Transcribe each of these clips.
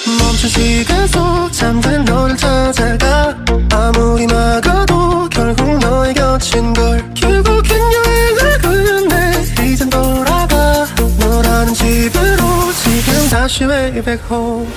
멈춘 시간 속 잠든 너를 찾아가. 아무리 막아도 결국 너의 곁인 걸. 결국엔 여행을 끝내 이젠 돌아가. 너라는 집으로 지금 다시 way back home.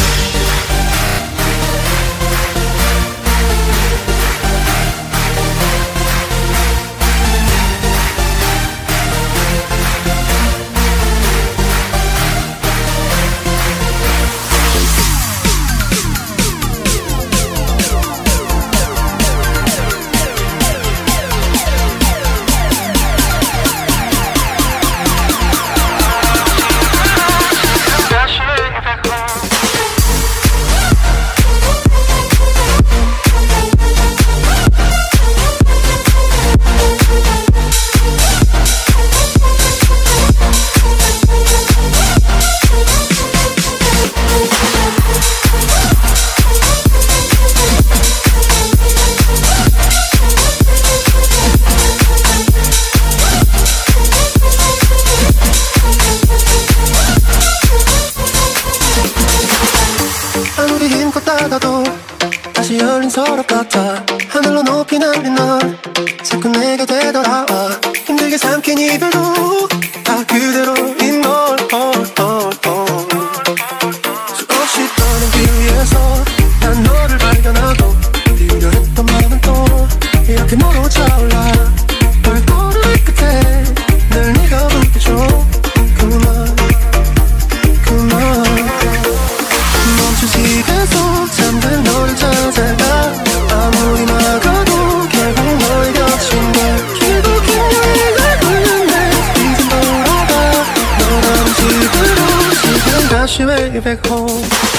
아무리 힘껏 닫아도 다시 열린 서랍 같아. 하늘로 높이 날린 넌 자꾸 내게 되돌아와. 힘들게 삼킨 이별도 다 그대로인 걸. 수없이 떠는 길 위에서 난 너를 발견하고 뛰려 했던 마음은 또 이렇게 너로 차올라. 발걸음 끝에 늘 네가 웃겨줘. 멈춘 시간 속 잠든 너를 찾아가. 아무리 막아도 결국 너의 곁인 걸. 결국엔 여행을 끝내 이젠 돌아가. 너라는 집으로 지금 다시 way back home.